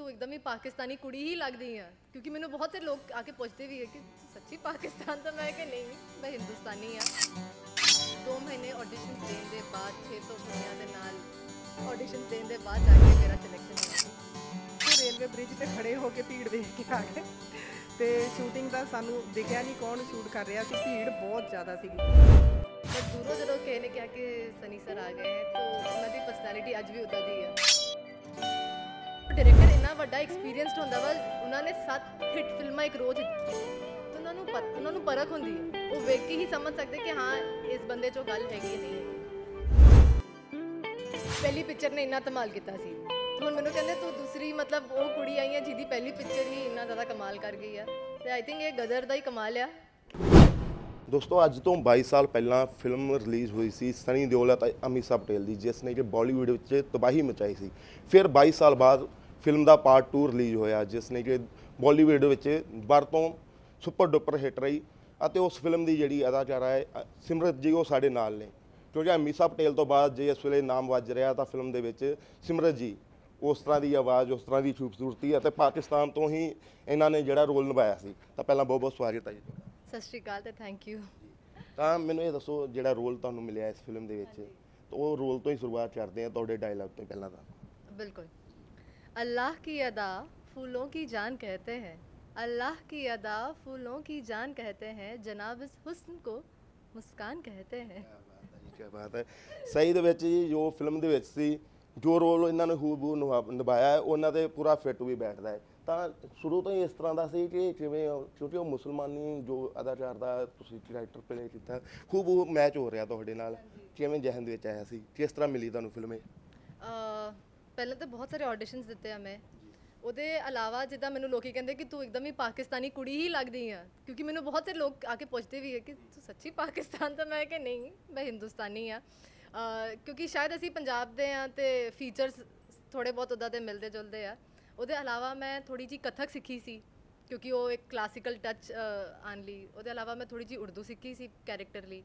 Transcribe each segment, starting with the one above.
तू एकदम ही पाकिस्तानी कुड़ी ही लगती है, क्योंकि मैंने बहुत से लोग आके पूछते भी है कि सच्ची पाकिस्तान, तो मैं कि नहीं मैं हिंदुस्तानी हाँ। 2 महीने ऑडिशन देने के बाद 600 कुड़ियां दे नाल ऑडिशन देने के बाद जाके मेरा सिलेक्शन हुआ। रेलवे ब्रिज ते खड़े हो के भीड़ देख के आ गए ਤੇ ਸ਼ੂਟਿੰਗ ਦਾ ਸਾਨੂੰ ਦਿਖਿਆ ਨਹੀਂ ਕੌਣ ਸ਼ੂਟ ਕਰ ਰਿਹਾ ਸੀ, ਭੀੜ ਬਹੁਤ ਜ਼ਿਆਦਾ ਸੀਗੀ। बट दूरों जो कहे ने क्या कि सनी सर आ गए हैं, तो उन्होंने पर्सनैलिटी अज भी उदा दी है। डायरेक्टर इन्ना वड्डा एक्सपीरियंसड होंदा वा, उन्होंने 7 हिट फिल्मां एक रोज दित्ती, तो उन्होंने परख होंदी है, वो वेख के ही समझ सकते कि हाँ इस बंदे चो गल हैगी नहीं है। पहली पिक्चर ने इन्ना धमाल किया सी, तो हुण मैनूं कहंदे तू दूसरी मतलब वो कुड़ी आई है जिहदी पहली पिक्चर ही इन्ना ज़्यादा कमाल कर गई है, तो आई थिंक ये गदर का ही कमाल है। ਦੋਸਤੋ ਅੱਜ ਤੋਂ 22 ਸਾਲ ਪਹਿਲਾਂ ਫਿਲਮ ਰਿਲੀਜ਼ ਹੋਈ ਸੀ ਸਨੀ ਦਿਓਲ ਅਤੇ ਅਮੀਸ਼ਾ ਪਟੇਲ ਦੀ, ਜਿਸ ਨੇ ਕਿ ਬਾਲੀਵੁੱਡ ਵਿੱਚ ਤਬਾਹੀ ਮਚਾਈ ਸੀ। ਫਿਰ 22 ਸਾਲ ਬਾਅਦ ਫਿਲਮ ਦਾ ਪਾਰਟ 2 ਰਿਲੀਜ਼ ਹੋਇਆ, ਜਿਸ ਨੇ ਕਿ ਬਾਲੀਵੁੱਡ ਵਿੱਚ ਬਾਰ ਤੋਂ ਸੁਪਰ ਡੁਪਰ ਹਿੱਟ ਰਹੀ, ਅਤੇ ਉਸ ਫਿਲਮ ਦੀ ਜਿਹੜੀ ਅਦਾਕਾਰਾ ਹੈ ਸਿਮਰਤ ਜੀ, ਉਹ ਸਾਡੇ ਨਾਲ ਨੇ। ਕਿਉਂਕਿ ਅਮੀਸ਼ਾ ਪਟੇਲ ਤੋਂ ਬਾਅਦ ਜੇ ਇਸ ਵੇਲੇ ਨਾਮ ਵੱਜ ਰਿਹਾ ਤਾਂ ਫਿਲਮ ਦੇ ਵਿੱਚ ਸਿਮਰਤ ਜੀ, ਉਸ ਤਰ੍ਹਾਂ ਦੀ ਆਵਾਜ਼, ਉਸ ਤਰ੍ਹਾਂ ਦੀ ਖੂਬਸੂਰਤੀ, ਅਤੇ ਪਾਕਿਸਤਾਨ ਤੋਂ ਹੀ ਇਹਨਾਂ ਨੇ ਜਿਹੜਾ ਰੋਲ ਨਿਭਾਇਆ ਸੀ। ਤਾਂ ਪਹਿਲਾਂ ਬਹੁਤ ਬਹੁਤ ਸਵਾਗਤ ਹੈ ਜੀ। सत श्री अकाल ते थैंक यू। ਤਾਂ ਮੈਨੂੰ ਇਹ ਦੱਸੋ ਜਿਹੜਾ ਰੋਲ ਤੁਹਾਨੂੰ ਮਿਲਿਆ ਇਸ ਫਿਲਮ ਦੇ ਵਿੱਚ, ਤਾਂ ਉਹ ਰੋਲ ਤੋਂ ਹੀ ਸ਼ੁਰੂਆਤ ਕਰਦੇ ਹਾਂ ਤੁਹਾਡੇ ਡਾਇਲੌਗ ਤੋਂ ਪਹਿਲਾਂ ਤਾਂ। बिल्कुल। अल्लाह की अदा फूलों की जान कहते हैं, अल्लाह की अदा फूलों की जान कहते हैं, जनाब इस हुस्न को मुस्कान कहते हैं। ਕੀ ਬਾਤ ਹੈ। ਸਹੀ ਦੇ ਵਿੱਚ ਜੀ ਜੋ ਫਿਲਮ ਦੇ ਵਿੱਚ ਸੀ, ਜੋ ਰੋਲ ਇਹਨਾਂ ਨੇ ਹੂਬਹੂ ਨਿਭਾਇਆ ਹੈ, ਉਹਨਾਂ ਦੇ ਪੂਰਾ ਫਿੱਟ ਵੀ ਬੈਠਦਾ ਹੈ। ਤਾਂ ਸ਼ੁਰੂ ਤੋਂ ਹੀ ਇਸ ਤਰ੍ਹਾਂ ਦਾ ਸੀ ਕਿ ਕਿਵੇਂ, ਕਿਉਂਕਿ ਉਹ ਮੁਸਲਮਾਨੀ ਜੋ ਅਦਾਕਾਰ ਦਾ ਤੁਸੀਂ ਕਰੈਕਟਰ ਪਲੇ ਕੀਤਾ ਹੂਬਹੂ ਮੈਚ ਹੋ ਰਿਹਾ ਤੁਹਾਡੇ ਨਾਲ, ਕਿਵੇਂ ਜਹਨ ਦੇ ਵਿੱਚ ਆਇਆ ਸੀ, ਕਿਸ ਤਰ੍ਹਾਂ ਮਿਲੀ ਤੁਹਾਨੂੰ ਫਿਲਮ ਇਹ? ਪਹਿਲਾਂ ਤਾਂ ਬਹੁਤ ਸਾਰੇ ਆਡੀਸ਼ਨਸ ਦਿੱਤੇ ਆ ਮੈਂ, ਉਹਦੇ ਇਲਾਵਾ ਜਿੱਦਾਂ ਮੈਨੂੰ ਲੋਕੀ ਕਹਿੰਦੇ ਕਿ ਤੂੰ ਇੱਕਦਮ ਹੀ ਪਾਕਿਸਤਾਨੀ ਕੁੜੀ ਹੀ ਲੱਗਦੀ ਆ, ਕਿਉਂਕਿ ਮੈਨੂੰ ਬਹੁਤ ਸਾਰੇ ਲੋਕ ਆ ਕੇ ਪੁੱਛਦੇ ਵੀ ਹੈ ਕਿ ਤੂੰ ਸੱਚੀ ਪਾਕਿਸਤਾਨ, ਤਾਂ ਮੈਂ ਕਿ ਨਹੀਂ ਮੈਂ ਹਿੰਦੁਸਤਾਨੀ ਆ। ਕਿਉਂਕਿ ਸ਼ਾਇਦ ਅਸੀਂ ਪੰਜਾਬ ਦੇ ਆ ਅਤੇ ਫੀਚਰਸ ਥੋੜ੍ਹੇ ਬਹੁਤ ਉੱਦਾਂ ਦੇ ਮਿਲਦੇ ਜੁਲਦੇ ਆ। ਉਹਦੇ ਇਲਾਵਾ ਮੈਂ ਥੋੜ੍ਹੀ ਜਿਹੀ ਕਥਕ ਸਿੱਖੀ ਸੀ, ਕਿਉਂਕਿ ਉਹ ਇੱਕ ਕਲਾਸੀਕਲ ਟੱਚ ਆਉਣ ਲਈ। ਉਹਦੇ ਇਲਾਵਾ ਮੈਂ ਥੋੜ੍ਹੀ ਜਿਹੀ ਉਰਦੂ ਸਿੱਖੀ ਸੀ ਕੈਰੈਕਟਰ ਲਈ।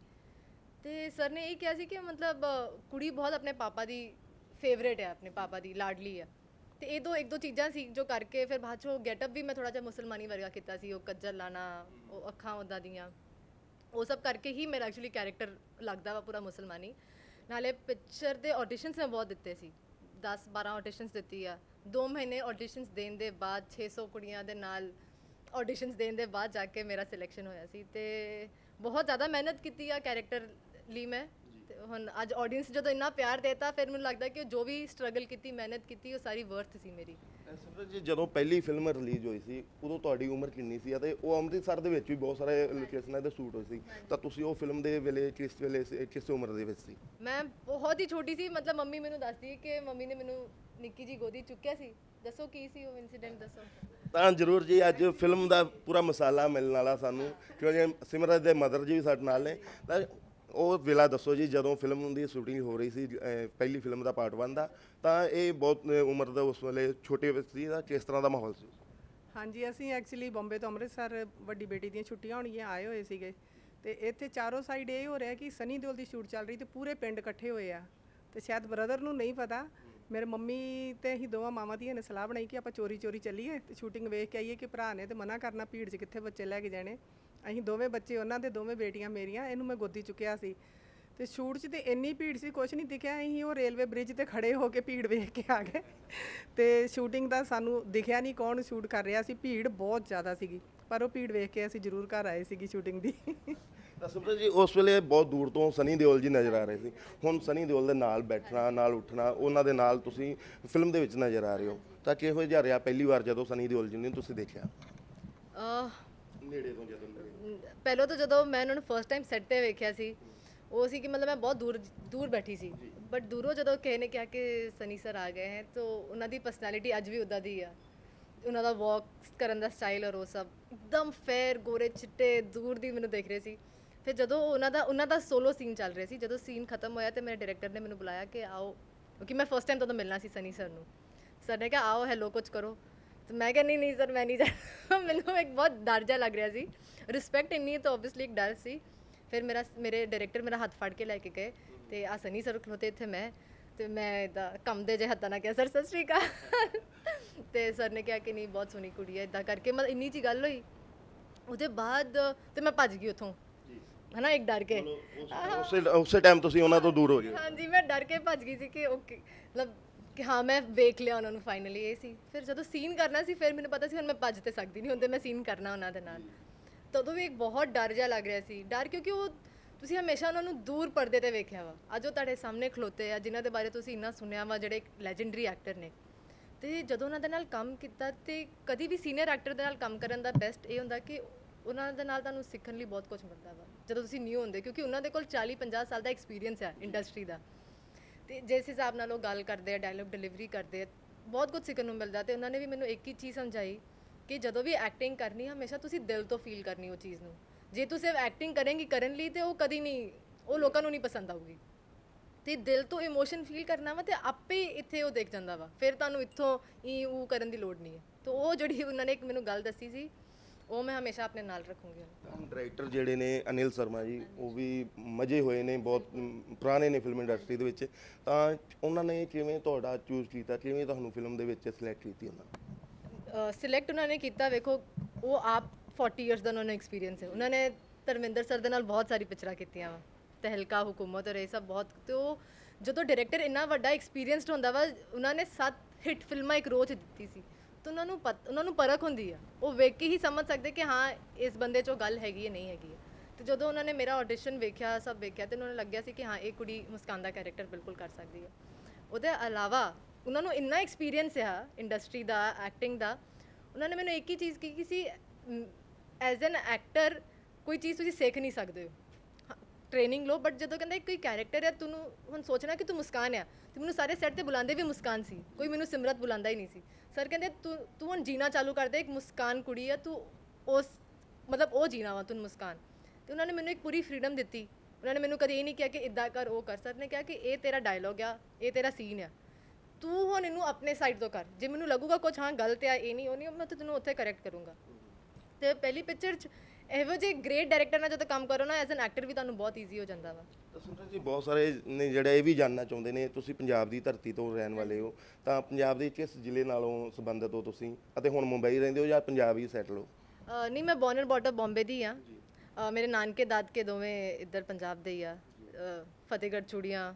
ਅਤੇ ਸਰ ਨੇ ਇਹ ਕਿਹਾ ਸੀ ਕਿ ਮਤਲਬ ਕੁੜੀ ਬਹੁਤ ਆਪਣੇ ਪਾਪਾ ਦੀ ਫੇਵਰੇਟ ਹੈ, ਆਪਣੇ ਪਾਪਾ ਦੀ ਲਾਡਲੀ ਆ, ਅਤੇ ਇਹ ਇੱਕ ਦੋ ਚੀਜ਼ਾਂ ਸੀ ਜੋ ਕਰਕੇ ਫਿਰ ਬਾਅਦ 'ਚੋਂ ਗੈਟਅਪ ਵੀ ਮੈਂ ਥੋੜ੍ਹਾ ਜਿਹਾ ਮੁਸਲਮਾਨੀ ਵਰਗਾ ਕੀਤਾ ਸੀ, ਉਹ ਕੱਜਲ ਲਾਣਾ, ਉਹ ਅੱਖਾਂ ਉੱਦਾਂ ਦੀਆਂ, ਉਹ ਸਭ ਕਰਕੇ ਹੀ ਮੇਰਾ ਐਕਚੁਅਲੀ ਕੈਰੈਕਟਰ ਲੱਗਦਾ ਵਾ ਪੂਰਾ ਮੁਸਲਮਾਨੀ। ਨਾਲੇ ਪਿਕਚਰ ਦੇ ਆਡੀਸ਼ਨਸ ਮੈਂ ਬਹੁਤ ਦਿੱਤੇ ਸੀ, 10-12 ਆਡੀਸ਼ਨਸ ਦਿੱਤੀ ਆ। 2 ਮਹੀਨੇ ਆਡੀਸ਼ਨਸ ਦੇਣ ਦੇ ਬਾਅਦ 600 ਕੁੜੀਆਂ ਦੇ ਨਾਲ ਆਡੀਸ਼ਨਸ ਦੇਣ ਦੇ ਬਾਅਦ ਜਾ ਕੇ ਮੇਰਾ ਸਿਲੈਕਸ਼ਨ ਹੋਇਆ ਸੀ, ਅਤੇ ਬਹੁਤ ਜ਼ਿਆਦਾ ਮਿਹਨਤ ਕੀਤੀ ਆ ਕੈਰੈਕਟਰ ਲਈ ਮੈਂ। ਅਤੇ ਹੁਣ ਅੱਜ ਆਡੀਅנס ਜਦੋਂ ਇੰਨਾ ਪਿਆਰ ਦੇਤਾ, ਫਿਰ ਮੈਨੂੰ ਲੱਗਦਾ ਕਿ ਜੋ ਵੀ ਸਟਰਗਲ ਕੀਤੀ, ਮਿਹਨਤ ਕੀਤੀ, ਉਹ ਸਾਰੀ ਵਰਥ ਸੀ ਮੇਰੀ। ਸਿਮਰਤ ਜੀ, ਜਦੋਂ ਪਹਿਲੀ ਫਿਲਮ ਰਿਲੀਜ਼ ਹੋਈ ਸੀ ਉਦੋਂ ਤੁਹਾਡੀ ਉਮਰ ਕਿੰਨੀ ਸੀ, ਅਤੇ ਉਹ ਅੰਮ੍ਰਿਤਸਰ ਦੇ ਵਿੱਚ ਵੀ ਬਹੁਤ ਸਾਰੇ ਲੋਕੇਸ਼ਨਾਂ 'ਤੇ ਸ਼ੂਟ ਹੋਏ ਸੀ, ਤਾਂ ਤੁਸੀਂ ਉਹ ਫਿਲਮ ਦੇ ਵੇਲੇ ਕਿਸ ਉਮਰ ਦੇ ਵਿੱਚ ਸੀ? ਮੈਂ ਬਹੁਤ ਹੀ ਛੋਟੀ ਸੀ, ਮਤਲਬ ਮੰਮੀ ਮੈਨੂੰ ਦੱਸਦੀ ਕਿ ਮੰਮੀ ਨੇ ਮੈਨੂੰ ਨਿੱਕੀ ਜੀ ਗੋਦੀ ਚੁੱਕਿਆ ਸੀ। ਦੱਸੋ ਕੀ ਸੀ ਉਹ ਇਨਸੀਡੈਂਟ, ਦੱਸੋ। ਤਾਂ ਜ਼ਰੂਰ ਜੀ, ਅੱਜ ਫਿਲਮ ਦਾ ਪੂਰਾ ਮਸਾਲਾ ਮਿਲਣ ਵਾਲਾ ਸਾਨੂੰ, ਕਿਉਂਕਿ ਸਿਮਰਤ ਦੇ ਮਦਰ ਜੀ ਵੀ ਸਾਡੇ ਨਾਲ ਨੇ। ਤਾਂ ਉਹ ਵੇਲਾ ਦੱਸੋ ਜੀ, ਜਦੋਂ ਫਿਲਮ ਦੀ ਸ਼ੂਟਿੰਗ ਹੋ ਰਹੀ ਸੀ ਪਹਿਲੀ ਫਿਲਮ ਦਾ ਪਾਰਟ 1 ਦਾ, ਤਾਂ ਇਹ ਬਹੁਤ ਉਮਰ ਦਾ ਉਸ ਵੇਲੇ ਛੋਟੇ ਸੀ, ਦਾ ਕਿਸ ਤਰ੍ਹਾਂ ਦਾ ਮਾਹੌਲ ਸੀ? ਹਾਂਜੀ, ਅਸੀਂ ਐਕਚੁਅਲੀ ਬੰਬੇ ਤੋਂ ਅੰਮ੍ਰਿਤਸਰ ਵੱਡੀ ਬੇਟੀ ਦੀਆਂ ਛੁੱਟੀਆਂ ਹੋਣਗੀਆਂ ਆਏ ਹੋਏ ਸੀਗੇ, ਅਤੇ ਇੱਥੇ ਚਾਰੋਂ ਸਾਈਡ ਇਹ ਹੋ ਰਿਹਾ ਕਿ ਸਨੀ ਦਿਓਲ ਦੀ ਸ਼ੂਟ ਚੱਲ ਰਹੀ, ਅਤੇ ਪੂਰੇ ਪਿੰਡ ਇਕੱਠੇ ਹੋਏ ਆ, ਅਤੇ ਸ਼ਾਇਦ ਬ੍ਰਦਰ ਨੂੰ ਨਹੀਂ ਪਤਾ, ਮੇਰੇ ਮੰਮੀ ਅਤੇ ਅਸੀਂ ਦੋਵਾਂ ਮਾਵਾਂ ਧੀਆਂ ਨੇ ਸਲਾਹ ਬਣਾਈ ਕਿ ਆਪਾਂ ਚੋਰੀ ਚੱਲੀਏ ਅਤੇ ਸ਼ੂਟਿੰਗ ਵੇਖ ਕੇ ਆਈਏ, ਕਿ ਭਰਾ ਨੇ ਤਾਂ ਮਨਾ ਕਰਨਾ ਭੀੜ 'ਚ ਕਿੱਥੇ ਬੱਚੇ ਲੈ ਕੇ ਜਾਣੇ। ਅਸੀਂ ਦੋਵੇਂ ਬੱਚੇ ਉਹਨਾਂ ਦੇ, ਦੋਵੇਂ ਬੇਟੀਆਂ ਮੇਰੀਆਂ, ਇਹਨੂੰ ਮੈਂ ਗੋਦੀ ਚੁੱਕਿਆ ਸੀ, ਅਤੇ ਸ਼ੂਟ 'ਚ ਤਾਂ ਇੰਨੀ ਭੀੜ ਸੀ ਕੁਛ ਨਹੀਂ ਦਿਖਿਆ। ਅਸੀਂ ਉਹ ਰੇਲਵੇ ਬ੍ਰਿਜ 'ਤੇ ਖੜ੍ਹੇ ਹੋ ਕੇ ਭੀੜ ਵੇਖ ਕੇ ਆ ਗਏ, ਅਤੇ ਸ਼ੂਟਿੰਗ ਦਾ ਸਾਨੂੰ ਦਿਖਿਆ ਨਹੀਂ ਕੌਣ ਸ਼ੂਟ ਕਰ ਰਿਹਾ ਸੀ, ਭੀੜ ਬਹੁਤ ਜ਼ਿਆਦਾ ਸੀਗੀ, ਪਰ ਉਹ ਭੀੜ ਵੇਖ ਕੇ ਅਸੀਂ ਜ਼ਰੂਰ ਘਰ ਆਏ ਸੀਗੀ ਸ਼ੂਟਿੰਗ ਦੀ। ਤਾਂ ਸਿਮਰਤ ਜੀ, ਉਸ ਵੇਲੇ ਬਹੁਤ ਦੂਰ ਤੋਂ ਸਨੀ ਦਿਓਲ ਜੀ ਨਜ਼ਰ ਆ ਰਹੇ ਸੀ, ਹੁਣ ਸਨੀ ਦਿਓਲ ਦੇ ਨਾਲ ਬੈਠਣਾ, ਨਾਲ ਉੱਠਣਾ, ਉਹਨਾਂ ਦੇ ਨਾਲ ਤੁਸੀਂ ਫਿਲਮ ਦੇ ਵਿੱਚ ਨਜ਼ਰ ਆ ਰਹੇ ਹੋ, ਤਾਂ ਕਿਹੋ ਜਿਹਾ ਰਿਹਾ ਪਹਿਲੀ ਵਾਰ ਜਦੋਂ ਸਨੀ ਦਿਓਲ ਜੀ ਨੇ ਤੁਸੀਂ ਦੇਖਿਆ ਨੇੜੇ ਤੋਂ? ਪਹਿਲਾਂ ਤਾਂ ਜਦੋਂ ਮੈਂ ਉਹਨਾਂ ਨੂੰ ਫਸਟ ਟਾਈਮ ਸੈੱਟ 'ਤੇ ਵੇਖਿਆ ਸੀ, ਉਹ ਸੀ ਕਿ ਮਤਲਬ ਮੈਂ ਬਹੁਤ ਦੂਰ ਬੈਠੀ ਸੀ, ਬਟ ਦੂਰੋਂ ਜਦੋਂ ਕਿਸੇ ਨੇ ਕਿਹਾ ਕਿ ਸਨੀ ਸਰ ਆ ਗਏ ਹੈ, ਤਾਂ ਉਹਨਾਂ ਦੀ ਪਰਸਨੈਲਿਟੀ ਅੱਜ ਵੀ ਉੱਦਾਂ ਦੀ ਆ। ਉਹਨਾਂ ਦਾ ਵਾਕ ਕਰਨ ਦਾ ਸਟਾਈਲ ਔਰ ਉਹ ਸਭ ਇੱਕਦਮ ਫੇਅਰ, ਗੋਰੇ ਚਿੱਟੇ, ਦੂਰ ਦੀ ਮੈਨੂੰ ਦੇਖ ਰਹੇ ਸੀ। ਫਿਰ ਜਦੋਂ ਉਹਨਾਂ ਦਾ ਸੋਲੋ ਸੀਨ ਚੱਲ ਰਿਹਾ ਸੀ, ਜਦੋਂ ਸੀਨ ਖਤਮ ਹੋਇਆ ਅਤੇ ਮੇਰੇ ਡਾਇਰੈਕਟਰ ਨੇ ਮੈਨੂੰ ਬੁਲਾਇਆ ਕਿ ਆਓ, ਕਿਉਂਕਿ ਮੈਂ ਫਸਟ ਟਾਈਮ ਤੋਂ ਮਿਲਣਾ ਸੀ ਸਨੀ ਸਰ ਨੂੰ। ਸਰ ਨੇ ਕਿਹਾ ਆਓ, ਹੈਲੋ ਕੁਝ ਕਰੋ, तो मैं क्या नहीं सर मैं नहीं जाना। मैंने एक बहुत डर जा लग रहा सी, रिस्पैक्ट इन्नी तो ओबवियसली एक डर सी। फिर मेरे डायरैक्टर मेरा हथ फड़ के लैके गए तो आ सनी सर खलोते इत्थे मैं तो मैं कम दे जे हत्था ना क्या सर सत श्री अकाल ਤੇ ਸਰ ਨੇ ਕਿਹਾ ਕਿ ਨਹੀਂ ਬਹੁਤ ਸੋਹਣੀ ਕੁੜੀ ਹੈ ਇਦਾਂ ਕਰਕੇ ਮਤਲਬ ਇੰਨੀ ਜੀ ਗੱਲ ਹੋਈ ਉਹਦੇ ਬਾਅਦ ਤੇ ਮੈਂ ਭੱਜ ਗਈ ਉੱਥੋਂ ਹੈ ਨਾ ਇੱਕ ਡਰ ਕੇ ਉਸੇ ਟਾਈਮ ਤੁਸੀਂ ਉਹਨਾਂ ਤੋਂ ਦੂਰ ਹੋ ਗਏ ਹਾਂਜੀ ਮੈਂ ਡਰ ਕੇ ਭੱਜ ਗਈ ਸੀ ਕਿ ਓਕੇ ਮਤਲਬ ਕਿ ਹਾਂ ਮੈਂ ਵੇਖ ਲਿਆ ਉਹਨਾਂ ਨੂੰ ਫਾਈਨਲੀ ਇਹ ਸੀ ਫਿਰ ਜਦੋਂ ਸੀਨ ਕਰਨਾ ਸੀ ਫਿਰ ਮੈਨੂੰ ਪਤਾ ਸੀ ਹੁਣ ਮੈਂ ਭੱਜ ਤੇ ਸਕਦੀ ਨਹੀਂ ਹੁੰਦੇ ਮੈਂ ਸੀਨ ਕਰਨਾ ਉਹਨਾਂ ਦੇ ਨਾਲ ਤਦੋਂ ਵੀ ਇੱਕ ਬਹੁਤ ਡਰ ਜਿਹਾ ਲੱਗ ਰਿਹਾ ਸੀ ਡਰ ਕਿਉਂਕਿ ਉਹ ਤੁਸੀਂ ਹਮੇਸ਼ਾ ਉਹਨਾਂ ਨੂੰ ਦੂਰ ਪਰਦੇ ਤੇ ਵੇਖਿਆ ਵਾ ਅੱਜ ਉਹ ਤੁਹਾਡੇ ਸਾਹਮਣੇ ਖਲੋਤੇ ਆ ਜਿਨ੍ਹਾਂ ਦੇ ਬਾਰੇ ਤੁਸੀਂ ਇੰਨਾ ਸੁਣਿਆ ਵਾ ਜਿਹੜੇ ਇੱਕ ਲੈਜੈਂਡਰੀ ਐਕਟਰ ਨੇ ਤੇ ਜਦੋਂ ਉਹਨਾਂ ਦੇ ਨਾਲ ਕੰਮ ਕੀਤਾ ਤੇ ਕਦੀ ਵੀ ਸੀਨੀਅਰ ਐਕਟਰ ਦੇ ਨਾਲ ਕੰਮ ਕਰਨ ਦਾ ਬੈਸਟ ਇਹ ਹੁੰਦਾ ਕਿ ਉਹਨਾਂ ਦੇ ਨਾਲ ਤੁਹਾਨੂੰ ਸਿੱਖਣ ਲਈ ਬਹੁਤ ਕੁਝ ਮਿਲਦਾ ਵਾ ਜਦੋਂ ਤੁਸੀਂ ਨਿਊ ਹੁੰਦੇ ਕਿਉਂਕਿ ਉਹਨਾਂ ਦੇ ਕੋਲ 40-50 ਸਾਲ ਦਾ ਐਕਸਪੀਰੀਅੰਸ ਹੈ ਇੰਡਸਟਰੀ ਦਾ ਤੇ ਜਿਸ ਹਿਸਾਬ ਨਾਲ ਉਹ ਗੱਲ ਕਰਦੇ ਆ ਡਾਇਲੌਗ ਡਿਲੀਵਰੀ ਕਰਦੇ ਆ ਬਹੁਤ ਕੁਝ ਸਿੱਖਣ ਨੂੰ ਮਿਲਦਾ ਤੇ ਉਹਨਾਂ ਨੇ ਵੀ ਮੈਨੂੰ ਇੱਕ ਹੀ ਚੀਜ਼ ਸਮਝਾਈ ਕਿ ਜਦੋਂ ਵੀ ਐਕਟਿੰਗ ਕਰਨੀ ਹਮੇਸ਼ਾ ਤੁਸੀਂ ਦਿਲ ਤੋਂ ਫੀਲ ਕਰਨੀ ਉਹ ਚੀਜ਼ ਨੂੰ ਜੇ ਤੁਸੀਂ ਐਕਟਿੰਗ ਕਰੇਂਗੀ ਕਰਨ ਲਈ ਤੇ ਉਹ ਕਦੀ ਨਹੀਂ ਉਹ ਲੋਕਾਂ ਨੂੰ ਨਹੀਂ ਪਸੰਦ ਆਊਗੀ ਤੇ ਦਿਲ ਤੋਂ ਇਮੋਸ਼ਨ ਫੀਲ ਕਰਨਾ ਵਾ ਤੇ ਆਪੇ ਇੱਥੇ ਉਹ ਦੇਖ ਜਾਂਦਾ ਵਾ ਫਿਰ ਤੁਹਾਨੂੰ ਇੱਥੋਂ ਉਹ ਕਰਨ ਦੀ ਲੋੜ ਨਹੀਂ ਹੈ ਤਾਂ ਉਹ ਜਿਹੜੀ ਉਹਨਾਂ ਨੇ ਇੱਕ ਮੈਨੂੰ ਗੱਲ ਦੱਸੀ ਸੀ ਉਹ ਮੈਂ ਹਮੇਸ਼ਾ ਆਪਣੇ ਨਾਲ ਰੱਖੂੰਗੀ ਡਾਇਰੈਕਟਰ ਜਿਹੜੇ ਨੇ ਅਨਿਲ ਸ਼ਰਮਾ ਜੀ ਉਹ ਵੀ ਮਜ਼ੇ ਹੋਏ ਨੇ ਬਹੁਤ ਪੁਰਾਣੇ ਨੇ ਫਿਲਮ ਇੰਡਸਟਰੀ ਦੇ ਵਿੱਚ ਤਾਂ ਉਹਨਾਂ ਨੇ ਕਿਵੇਂ ਤੁਹਾਡਾ ਚੂਜ਼ ਕੀਤਾ ਕਿਵੇਂ ਤੁਹਾਨੂੰ ਫਿਲਮ ਦੇ ਵਿੱਚ ਸਿਲੈਕਟ ਕੀਤੀ ਉਹਨਾਂ ਨੇ ਸਿਲੈਕਟ ਉਹਨਾਂ ਨੇ ਕੀਤਾ ਵੇਖੋ ਉਹ ਆਪ 40 ਇਅਰਸ ਦਾ ਉਹਨਾਂ ਨੂੰ ਐਕਸਪੀਰੀਅੰਸ ਹੈ ਉਹਨਾਂ ਨੇ ਧਰਮਿੰਦਰ ਸਰ ਦੇ ਨਾਲ ਬਹੁਤ ਸਾਰੀ ਪਿਕਚਰਾਂ ਕੀਤੀਆਂ ਵਾ ਤਹਿਲਕਾ ਹੁਕੂਮਤ ਔਰ ਇਹ ਸਭ ਬਹੁਤ ਤੇ ਉਹ ਜਦੋਂ ਡਾਇਰੈਕਟਰ ਇੰਨਾ ਵੱਡਾ ਐਕਸਪੀਰੀਅੰਸਡ ਹੁੰਦਾ ਵਾ ਉਹਨਾਂ ਨੇ 7 ਹਿੱਟ ਫਿਲਮਾਂ ਇੱਕ ਰੋਜ਼ ਦਿੱਤੀ ਸੀ ਤਾਂ ਉਹਨਾਂ ਨੂੰ ਪਰਖ ਹੁੰਦੀ ਆ ਉਹ ਵੇਖ ਕੇ ਹੀ ਸਮਝ ਸਕਦੇ ਕਿ ਹਾਂ ਇਸ ਬੰਦੇ 'ਚੋਂ ਗੱਲ ਹੈਗੀ ਹੈ ਨਹੀਂ ਹੈਗੀ ਹੈ ਤੇ ਜਦੋਂ ਉਹਨਾਂ ਨੇ ਮੇਰਾ ਆਡੀਸ਼ਨ ਵੇਖਿਆ ਸਭ ਵੇਖਿਆ ਤੇ ਉਹਨਾਂ ਨੂੰ ਲੱਗਿਆ ਸੀ ਕਿ ਹਾਂ ਇਹ ਕੁੜੀ ਮੁਸਕਾਨ ਦਾ ਕੈਰੈਕਟਰ ਬਿਲਕੁਲ ਕਰ ਸਕਦੀ ਹੈ ਉਹਦੇ ਇਲਾਵਾ ਉਹਨਾਂ ਨੂੰ ਇੰਨਾ ਐਕਸਪੀਰੀਅੰਸ ਆ ਇੰਡਸਟਰੀ ਦਾ ਐਕਟਿੰਗ ਦਾ ਉਹਨਾਂ ਨੇ ਮੈਨੂੰ ਇੱਕ ਹੀ ਚੀਜ਼ ਕਹੀ ਸੀ ਐਜ਼ ਐਨ ਐਕਟਰ ਕੋਈ ਚੀਜ਼ ਤੁਸੀਂ ਸਿੱਖ ਨਹੀਂ ਸਕਦੇ ਹੋ ਟ੍ਰੇਨਿੰਗ ਲਓ ਬਟ ਜਦੋਂ ਕਹਿੰਦਾ ਕੋਈ ਕੈਰੈਕਟਰ ਹੈ ਤੁਹਾਨੂੰ ਹੁਣ ਸੋਚਣਾ ਕਿ ਤੂੰ ਮੁਸਕਾਨ ਆ ਤੇ ਮੈਨੂੰ ਸਾਰੇ ਸੈੱਟ ਤੇ ਬੁਲਾਉਂਦੇ ਵੀ ਮੁਸਕਾਨ ਸੀ ਕੋਈ ਮੈਨੂੰ ਸਿਮਰਤ ਬੁਲਾਉਂਦਾ ਹੀ ਨਹੀਂ ਸੀ ਸਰ ਕਹਿੰਦੇ ਤੂੰ ਹੁਣ ਜੀਣਾ ਚਾਲੂ ਕਰ ਦੇ ਇੱਕ ਮੁਸਕਾਨ ਕੁੜੀ ਆ ਤੂੰ ਉਸ ਮਤਲਬ ਉਹ ਜੀਣਾ ਵਾ ਤੂੰ ਮੁਸਕਾਨ ਤੇ ਉਹਨਾਂ ਨੇ ਮੈਨੂੰ ਇੱਕ ਪੂਰੀ ਫਰੀडम ਦਿੱਤੀ ਉਹਨਾਂ ਨੇ ਮੈਨੂੰ ਕਦੇ ਇਹ ਨਹੀਂ ਕਿਹਾ ਕਿ ਇੱਦਾਂ ਕਰ ਉਹ ਕਰ ਸਰ ਨੇ ਕਿਹਾ ਕਿ ਇਹ ਤੇਰਾ ਡਾਇਲੋਗ ਆ ਇਹ ਤੇਰਾ ਸੀਨ ਆ ਤੂੰ ਹੁਣ ਇਹਨੂੰ ਆਪਣੇ ਸਾਈਡ ਤੋਂ ਕਰ ਜੇ ਮੈਨੂੰ ਲੱਗੂਗਾ ਕੁਝ ਹਾਂ ਗਲਤ ਆ ਇਹ ਨਹੀਂ ਉਹ ਨਹੀਂ ਮੈਂ ਤੈਨੂੰ ਉੱਥੇ ਕਰੈਕਟ ਕਰੂੰਗਾ ਤੇ ਪਹਿਲੀ ਪਿਕਚਰ 'ਚ ਇਹੋ ਜਿਹੇ ਗ੍ਰੇਟ ਡਾਇਰੈਕਟਰ ਨਾਲ ਜਦੋਂ ਕੰਮ ਕਰੋ ਨਾ ਐਜ਼ ਐਨ ਐਕਟਰ ਵੀ ਤੁਹਾਨੂੰ ਬਹੁਤ ਈਜ਼ੀ ਹੋ ਜਾਂਦਾ ਵਾ ਤਾਂ ਸੁੰਦਰ ਜੀ ਬਹੁਤ ਸਾਰੇ ਨੇ ਜਿਹੜੇ ਇਹ ਵੀ ਜਾਣਨਾ ਚਾਹੁੰਦੇ ਨੇ ਤੁਸੀਂ ਪੰਜਾਬ ਦੀ ਧਰਤੀ ਤੋਂ ਰਹਿਣ ਵਾਲੇ ਹੋ ਤਾਂ ਪੰਜਾਬ ਦੇ ਕਿਸ ਜ਼ਿਲ੍ਹੇ ਨਾਲੋਂ ਸੰਬੰਧਿਤ ਹੋ ਤੁਸੀਂ ਅਤੇ ਹੁਣ ਮੁੰਬਈ ਰਹਿੰਦੇ ਹੋ ਜਾਂ ਪੰਜਾਬ ਹੀ ਸੈਟਲ ਹੋ ਨਹੀਂ ਮੈਂ born and brought up Bombay ਦੀ ਆ ਮੇਰੇ ਨਾਨਕੇ ਦਾਦਕੇ ਦੋਵੇਂ ਇੱਧਰ ਪੰਜਾਬ ਦੇ ਹੀ ਆ ਫਤਿਹਗੜ੍ਹ ਚੂੜੀਆਂ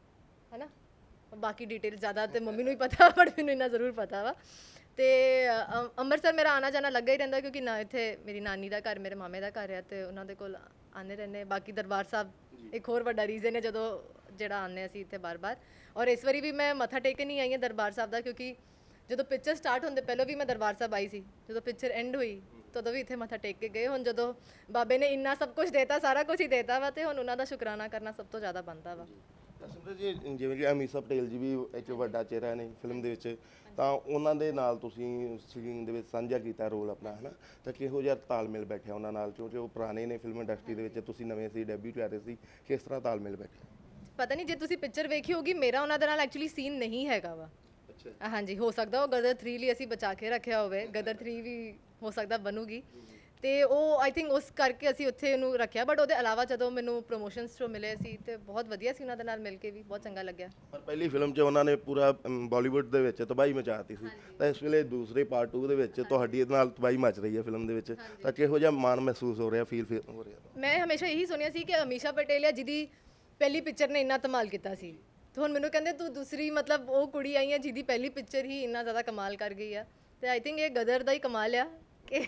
ਹੈ ਨਾ ਬਾਕੀ ਡਿਟੇਲ ਜ਼ਿਆਦਾ ਤੇ ਮੰਮੀ ਨੂੰ ਹੀ ਪਤਾ ਬਟ ਮੈਨੂੰ ਇੰਨਾ ਜ਼ਰੂਰ ਪਤਾ ਵਾ ਤੇ ਅੰਮ੍ਰਿਤਸਰ ਮੇਰਾ ਆਣਾ ਜਾਣਾ ਲੱਗਾ ਹੀ ਰਹਿੰਦਾ ਕਿਉਂਕਿ ਨਾ ਇੱਥੇ ਮੇਰੀ ਨਾਨੀ ਦਾ ਘਰ ਮੇਰੇ ਮਾਮੇ ਦਾ ਘਰ ਹੈ ਤੇ ਉਹਨਾਂ ਦੇ ਕੋਲ ਆਉਂਦੇ ਰਹਿੰਦੇ ਬਾਕੀ ਦਰਬਾਰ ਸਾਹਿਬ ਇੱਕ ਹੋਰ ਵੱਡਾ ਰੀਜ਼ਨ ਹੈ ਜਦੋਂ ਜਿਹੜਾ ਆਉਂਦੇ ਅਸੀਂ ਇੱਥੇ ਬਾਰ-ਬਾਰ ਔਰ ਇਸ ਵਾਰੀ ਵੀ ਮੈਂ ਮੱਥਾ ਟੇਕ ਕੇ ਨਹੀਂ ਆਈ ਹਾਂ ਦਰਬਾਰ ਸਾਹਿਬ ਦਾ ਕਿਉਂਕਿ ਜਦੋਂ ਪਿਕਚਰ ਸਟਾਰਟ ਹੁੰਦੇ ਪਹਿਲਾਂ ਵੀ ਮੈਂ ਦਰਬਾਰ ਸਾਹਿਬ ਆਈ ਸੀ ਜਦੋਂ ਪਿਕਚਰ ਐਂਡ ਹੋਈ ਤਦੋਂ ਵੀ ਇੱਥੇ ਮੱਥਾ ਟੇਕ ਕੇ ਗਏ ਹੁਣ ਜਦੋਂ ਬਾਬੇ ਨੇ ਇੰਨਾ ਸਭ ਕੁਝ ਦੇਤਾ ਸਾਰਾ ਕੁਝ ਹੀ ਦੇਤਾ ਵਾ ਤੇ ਹੁਣ ਉਹਨਾਂ ਦਾ ਸ਼ੁਕਰਾਨਾ ਕਰਨਾ ਸਭ ਤੋਂ ਜ਼ਿਆਦਾ ਬਣਦਾ ਵਾ ਸੁੰਦਰ ਜੀ ਜਿਵੇਂ ਕਿ ਅਮੀਸ਼ਾ ਪਟੇਲ ਜੀ ਵੀ ਇੱਕ ਵੱਡਾ ਚਿਹਰਾ ਨੇ ਫਿਲਮ ਦੇ ਵਿੱਚ ਤਾਂ ਉਹਨਾਂ ਦੇ ਨਾਲ ਤੁਸੀਂ ਸਕਰੀਨ ਦੇ ਵਿੱਚ ਸਾਂਝਾ ਕੀਤਾ ਰੋਲ ਆਪਣਾ ਹੈ ਨਾ ਤਾਂ ਕਿਹੋ ਜਿਹਾ ਤਾਲਮੇਲ ਬੈਠਿਆ ਉਹਨਾਂ ਨਾਲ ਕਿਉਂਕਿ ਉਹ ਪੁਰਾਣੇ ਨੇ ਫਿਲਮ ਇੰਡਸਟਰੀ ਦੇ ਵਿੱਚ ਤੁਸੀਂ ਨਵੇਂ ਸੀ ਡੈਬਿਊ ਕਰ ਰਹੇ ਸੀ ਕਿਸ ਤਰ੍ਹਾਂ ਤਾਲਮੇਲ ਬੈਠਿਆ ਪਤਾ ਨਹੀਂ ਜੇ ਤੁਸੀਂ ਪਿਕਚਰ ਵੇਖੀ ਹੋਗੀ ਮੇਰਾ ਉਹਨਾਂ ਦੇ ਨਾਲ ਐਕਚੁਅਲੀ ਸੀਨ ਨਹੀਂ ਹੈਗਾ ਵਾ ਅੱਛਾ ਹਾਂਜੀ ਹੋ ਸਕਦਾ ਉਹ ਗਦਰ 3 ਲਈ ਅਸੀਂ ਬਚਾ ਕੇ ਰੱਖਿਆ ਹੋਵੇ ਗਦਰ 3 ਵੀ ਹੋ ਸਕਦਾ ਬਣੂਗੀ ਤੇ ਉਹ ਆਈ ਥਿੰਕ ਉਸ ਕਰਕੇ ਅਸੀਂ ਉੱਥੇ ਉਹਨੂੰ ਰੱਖਿਆ ਬਟ ਉਹਦੇ ਇਲਾਵਾ ਜਦੋਂ ਮੈਨੂੰ ਪ੍ਰੋਮੋਸ਼ਨਸ ਤੋਂ ਮਿਲੇ ਸੀ ਤੇ ਬਹੁਤ ਵਧੀਆ ਸੀ ਉਹਨਾਂ ਦੇ ਨਾਲ ਮਿਲ ਕੇ ਵੀ ਬਹੁਤ ਚੰਗਾ ਲੱਗਿਆ ਪਰ ਪਹਿਲੀ ਫਿਲਮ 'ਚ ਉਹਨਾਂ ਨੇ ਪੂਰਾ ਬਾਲੀਵੁੱਡ ਦੇ ਵਿੱਚ ਤਬਾਹੀ ਮਚਾਤੀ ਸੀ ਤਾਂ ਇਸ ਵੇਲੇ ਦੂਸਰੇ ਪਾਰਟ 2 ਦੇ ਵਿੱਚ ਤੁਹਾਡੀ ਇਹਦੇ ਨਾਲ ਤਬਾਹੀ ਮਚ ਰਹੀ ਹੈ ਫਿਲਮ ਦੇ ਵਿੱਚ ਤਾਂ ਕਿਹੋ ਜਿਹਾ ਮਾਣ ਮਹਿਸੂਸ ਹੋ ਰਿਹਾ ਫੀਲ ਹੋ ਰਿਹਾ ਮੈਂ ਹਮੇਸ਼ਾ ਇਹੀ ਸੁਣਿਆ ਸੀ ਕਿ ਅਮੀਸ਼ਾ ਪਟੇਲ ਆ ਜਿਹਦੀ ਪਹਿਲੀ ਪਿਕਚਰ ਨੇ ਇੰਨਾ ਧਮਾਲ ਕੀਤਾ ਸੀ ਤੇ ਹੁਣ ਮੈਨੂੰ ਕਹਿੰਦੇ ਤੂੰ ਦੂਸਰੀ ਮਤਲਬ ਉਹ ਕੁੜੀ ਆਈ ਹੈ ਜਿਹਦੀ ਪਹਿਲੀ ਪਿਕਚਰ ਹੀ ਇੰਨਾ ਜ਼ਿਆਦਾ ਕਮਾਲ ਕਰ ਗਈ ਆ ਤੇ ਆਈ ਥਿੰਕ ਇਹ ਗਦਰ ਦਾ ਹੀ ਕਮਾਲ ਆ ਕਿ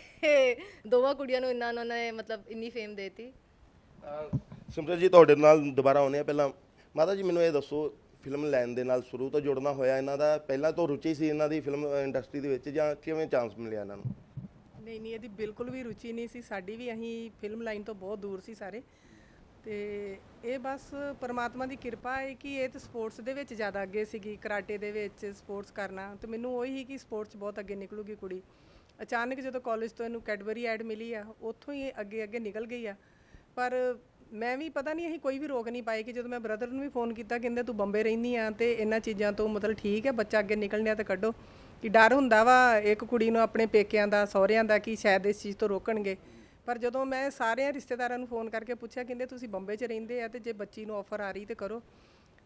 ਦੋਵਾਂ ਕੁੜੀਆਂ ਨੂੰ ਇੰਨਾ ਉਹਨਾਂ ਨੇ ਮਤਲਬ ਇੰਨੀ ਫੇਮ ਦੇਤੀ ਸਿਮਰਤ ਜੀ ਤੁਹਾਡੇ ਨਾਲ ਦੁਬਾਰਾ ਆਉਂਦੇ ਆ ਪਹਿਲਾਂ ਮਾਤਾ ਜੀ ਮੈਨੂੰ ਇਹ ਦੱਸੋ ਫਿਲਮ ਲਾਈਨ ਦੇ ਨਾਲ ਸ਼ੁਰੂ ਤੋਂ ਜੁੜਨਾ ਹੋਇਆ ਇਹਨਾਂ ਦਾ ਪਹਿਲਾਂ ਤੋਂ ਰੁਚੀ ਸੀ ਇਹਨਾਂ ਦੀ ਫਿਲਮ ਇੰਡਸਟਰੀ ਦੇ ਵਿੱਚ ਜਾਂ ਕਿਵੇਂ ਚਾਂਸ ਮਿਲਿਆ ਇਹਨਾਂ ਨੂੰ ਨਹੀਂ ਨਹੀਂ ਇਹਦੀ ਬਿਲਕੁਲ ਵੀ ਰੁਚੀ ਨਹੀਂ ਸੀ ਸਾਡੀ ਵੀ ਅਸੀਂ ਫਿਲਮ ਲਾਈਨ ਤੋਂ ਬਹੁਤ ਦੂਰ ਸੀ ਸਾਰੇ ਤੇ ਇਹ ਬਸ ਪਰਮਾਤਮਾ ਦੀ ਕਿਰਪਾ ਹੈ ਕਿ ਇਹ ਤਾਂ ਸਪੋਰਟਸ ਦੇ ਵਿੱਚ ਜ਼ਿਆਦਾ ਅੱਗੇ ਸੀਗੀ ਕਰਾਟੇ ਦੇ ਵਿੱਚ ਸਪੋਰਟਸ ਕਰਨਾ ਤੇ ਮੈਨੂੰ ਉਹੀ ਸੀ ਕਿ ਸਪੋਰਟਸ ਬਹੁਤ ਅੱਗੇ ਨਿਕਲੂਗੀ ਕੁੜੀ ਅਚਾਨਕ ਜਦੋਂ ਕਾਲਜ ਤੋਂ ਇਹਨੂੰ ਕੈਡਬਰੀ ਐਡ ਮਿਲੀ ਆ ਉੱਥੋਂ ਹੀ ਅੱਗੇ ਅੱਗੇ ਨਿਕਲ ਗਈ ਆ ਪਰ ਮੈਂ ਵੀ ਪਤਾ ਨਹੀਂ ਅਸੀਂ ਕੋਈ ਵੀ ਰੋਕ ਨਹੀਂ ਪਾਏ ਕਿ ਜਦੋਂ ਮੈਂ ਬ੍ਰਦਰ ਨੂੰ ਵੀ ਫੋਨ ਕੀਤਾ ਕਹਿੰਦੇ ਤੂੰ ਬੰਬੇ ਰਹਿੰਦੀ ਆ ਤੇ ਇਹਨਾਂ ਚੀਜ਼ਾਂ ਤੋਂ ਮਤਲਬ ਠੀਕ ਹੈ ਬੱਚਾ ਅੱਗੇ ਨਿਕਲਣਿਆ ਤਾਂ ਕੱਢੋ ਕਿ ਡਰ ਹੁੰਦਾ ਵਾ ਇੱਕ ਕੁੜੀ ਨੂੰ ਆਪਣੇ ਪੇਕਿਆਂ ਦਾ ਸਹੁਰਿਆਂ ਦਾ ਕਿ ਸ਼ਾਇਦ ਇਸ ਚੀਜ਼ ਤੋਂ ਰੋਕਣਗੇ ਪਰ ਜਦੋਂ ਮੈਂ ਸਾਰਿਆਂ ਰਿਸ਼ਤੇਦਾਰਾਂ ਨੂੰ ਫੋਨ ਕਰਕੇ ਪੁੱਛਿਆ ਕਹਿੰਦੇ ਤੁਸੀਂ ਬੰਬੇ 'ਚ ਰਹਿੰਦੇ ਆ ਤੇ ਜੇ ਬੱਚੀ ਨੂੰ ਆਫਰ ਆ ਰਹੀ ਤੇ ਕਰੋ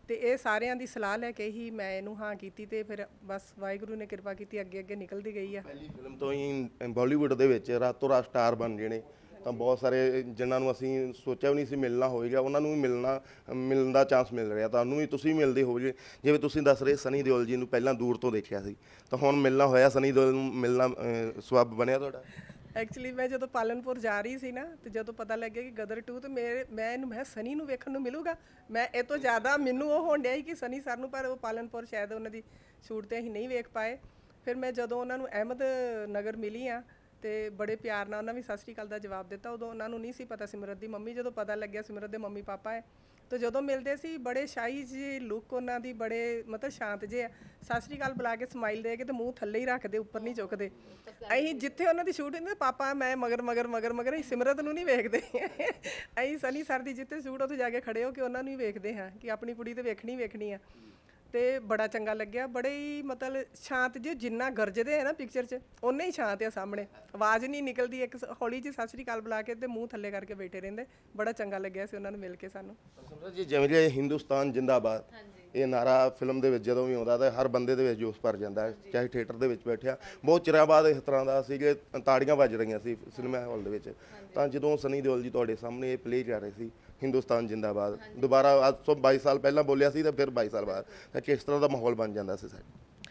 ਤੇ ਇਹ ਸਾਰਿਆਂ ਦੀ ਸਲਾਹ ਲੈ ਕੇ ਹੀ ਮੈਂ ਇਹਨੂੰ ਹਾਂ ਕੀਤੀ ਤੇ ਫਿਰ ਬਸ ਵਾਹਿਗੁਰੂ ਨੇ ਕਿਰਪਾ ਕੀਤੀ, ਅੱਗੇ ਅੱਗੇ ਨਿਕਲਦੀ ਗਈ ਆ। ਪਹਿਲੀ ਫਿਲਮ ਤੋਂ ਹੀ ਬਾਲੀਵੁੱਡ ਦੇ ਵਿੱਚ ਰਾਤੋਂ ਰਾਤ ਸਟਾਰ ਬਣ ਜਾਣੇ, ਤਾਂ ਬਹੁਤ ਸਾਰੇ ਜਿਨ੍ਹਾਂ ਨੂੰ ਅਸੀਂ ਸੋਚਿਆ ਵੀ ਨਹੀਂ ਸੀ ਮਿਲਣਾ ਹੋਏਗਾ, ਉਹਨਾਂ ਨੂੰ ਵੀ ਮਿਲਣ ਦਾ ਚਾਂਸ ਮਿਲ ਰਿਹਾ। ਤੁਹਾਨੂੰ ਵੀ ਤੁਸੀਂ ਮਿਲਦੇ ਹੋਗੇ, ਜਿਵੇਂ ਤੁਸੀਂ ਦੱਸ ਰਹੇ ਸਨੀ ਦਿਓਲ ਜੀ ਨੂੰ ਪਹਿਲਾਂ ਦੂਰ ਤੋਂ ਦੇਖਿਆ ਸੀ, ਤਾਂ ਹੁਣ ਮਿਲਣਾ ਹੋਇਆ, ਸਨੀ ਦਿਓਲ ਨੂੰ ਮਿਲਣਾ ਸਬੱਬ ਬਣਿਆ ਤੁਹਾਡਾ? ਐਕਚੁਅਲੀ ਮੈਂ ਜਦੋਂ ਪਾਲਨਪੁਰ ਜਾ ਰਹੀ ਸੀ ਨਾ, ਤੇ ਜਦੋਂ ਪਤਾ ਲੱਗਿਆ ਕਿ ਗਦਰ 2 ਤੇ ਮੈਂ ਸਨੀ ਨੂੰ ਵੇਖਣ ਨੂੰ ਮਿਲੂਗਾ, ਮੈਂ ਇਹ ਤੋਂ ਜ਼ਿਆਦਾ ਮੈਨੂੰ ਉਹ ਹੋਣ ਡਿਆ ਸੀ ਕਿ ਸਨੀ ਸਰ ਨੂੰ, ਪਰ ਉਹ ਪਾਲਨਪੁਰ ਸ਼ਾਇਦ ਉਹਨਾਂ ਦੀ ਸ਼ੂਟ ਤੇ ਅਸੀਂ ਨਹੀਂ ਵੇਖ ਪਾਏ। ਫਿਰ ਮੈਂ ਜਦੋਂ ਉਹਨਾਂ ਨੂੰ ਅਹਿਮਦ ਨਗਰ ਮਿਲੀ ਆ ਤੇ ਬੜੇ ਪਿਆਰ ਨਾਲ ਉਹਨਾਂ ਵੀ ਸਤਿ ਸ਼੍ਰੀ ਅਕਾਲ ਦਾ ਜਵਾਬ ਦਿੱਤਾ। ਉਦੋਂ ਉਹਨਾਂ ਨੂੰ ਨਹੀਂ ਸੀ ਪਤਾ ਸਿਮਰਤ ਦੀ ਮੰਮੀ, ਜਦੋਂ ਪਤਾ ਲੱਗਿਆ ਸਿਮਰਤ ਦੇ ਮੰਮੀ ਪਾਪਾ ਹੈ, ਤੇ ਜਦੋਂ ਮਿਲਦੇ ਸੀ ਬੜੇ ਸ਼ਾਹੀ ਜਿਹੇ ਲੁੱਕ ਉਹਨਾਂ ਦੀ, ਬੜੇ ਮਤਲਬ ਸ਼ਾਂਤ ਜਿਹੇ ਆ, ਸਤਿ ਸ਼੍ਰੀ ਅਕਾਲ ਬੁਲਾ ਕੇ ਸਮਾਈਲ ਦੇ ਕੇ ਤੇ ਮੂੰਹ ਥੱਲੇ ਹੀ ਰੱਖਦੇ, ਉੱਪਰ ਨਹੀਂ ਚੁੱਕਦੇ। ਅਸੀਂ ਜਿੱਥੇ ਉਹਨਾਂ ਦੀ ਸ਼ੂਟ ਹੁੰਦੀ ਪਾਪਾ ਮੈਂ ਮਗਰ ਅਸੀਂ ਸਿਮਰਤ ਨੂੰ ਨਹੀਂ ਵੇਖਦੇ ਅਸੀਂ ਸਨੀ ਸਰ ਦੀ ਜਿੱਥੇ ਸ਼ੂਟ ਉੱਥੇ ਜਾ ਕੇ ਖੜੇ ਹੋ ਕੇ ਉਹਨਾਂ ਨੂੰ ਹੀ ਵੇਖਦੇ ਹਾਂ ਕਿ ਆਪਣੀ ਕੁੜੀ ਤੇ ਵੇਖਣੀ ਆ। ਤੇ ਬੜਾ ਚੰਗਾ ਲੱਗਿਆ, ਬੜੇ ਹੀ ਮਤਲਬ ਸ਼ਾਂਤ ਜਿਹੇ, ਜਿੰਨਾ ਗਰਜਦੇ ਆ ਨਾ ਪਿਕਚਰ 'ਚ ਓਨੇ ਹੀ ਸ਼ਾਂਤ ਆ ਸਾਹਮਣੇ, ਆਵਾਜ਼ ਨਹੀਂ ਨਿਕਲਦੀ, ਇੱਕ ਹੌਲੀ ਜਿਹੀ ਸਤਿ ਸ਼੍ਰੀ ਅਕਾਲ ਬੁਲਾ ਕੇ ਤੇ ਮੂੰਹ ਥੱਲੇ ਕਰਕੇ ਬੈਠੇ ਰਹਿੰਦੇ। ਬੜਾ ਚੰਗਾ ਲੱਗਿਆ ਸੀ ਉਹਨਾਂ ਨੂੰ ਮਿਲ ਕੇ ਸਾਨੂੰ। ਸਮਝੋ ਜੀ, ਜਿਵੇਂ ਹਿੰਦੁਸਤਾਨ ਜਿੰਦਾਬਾਦ ਇਹ ਨਾਰਾ ਫਿਲਮ ਦੇ ਵਿੱਚ ਜਦੋਂ ਵੀ ਆਉਂਦਾ ਤਾਂ ਹਰ ਬੰਦੇ ਦੇ ਵਿੱਚ ਜੋਸ਼ ਭਰ ਜਾਂਦਾ ਹੈ, ਚਾਹੇ ਥੀਏਟਰ ਦੇ ਵਿੱਚ ਬੈਠਿਆ। ਬਹੁਤ ਚਿਰਾਂ ਬਾਅਦ ਇਸ ਤਰ੍ਹਾਂ ਦਾ ਸੀ ਕਿ ਤਾੜੀਆਂ ਵੱਜ ਰਹੀਆਂ ਸੀ ਸਿਨੇਮਾ ਹਾਲ ਦੇ ਵਿੱਚ, ਤਾਂ ਜਦੋਂ ਸਨੀ ਦਿਓਲ ਜੀ ਤੁਹਾਡੇ ਸਾਹਮਣੇ ਇਹ ਪਲੇ ਕਰ ਰਹੇ ਸੀ ਹਿੰਦੁਸਤਾਨ ਜਿੰਦਾਬਾਦ, ਦੁਬਾਰਾ ਅੱਜ ਤੋਂ 22 ਸਾਲ ਪਹਿਲਾਂ ਬੋਲਿਆ ਸੀ ਤਾਂ ਫਿਰ 22 ਸਾਲ ਬਾਅਦ, ਤਾਂ ਕਿਸ ਤਰ੍ਹਾਂ ਦਾ ਮਾਹੌਲ ਬਣ ਜਾਂਦਾ ਸੀ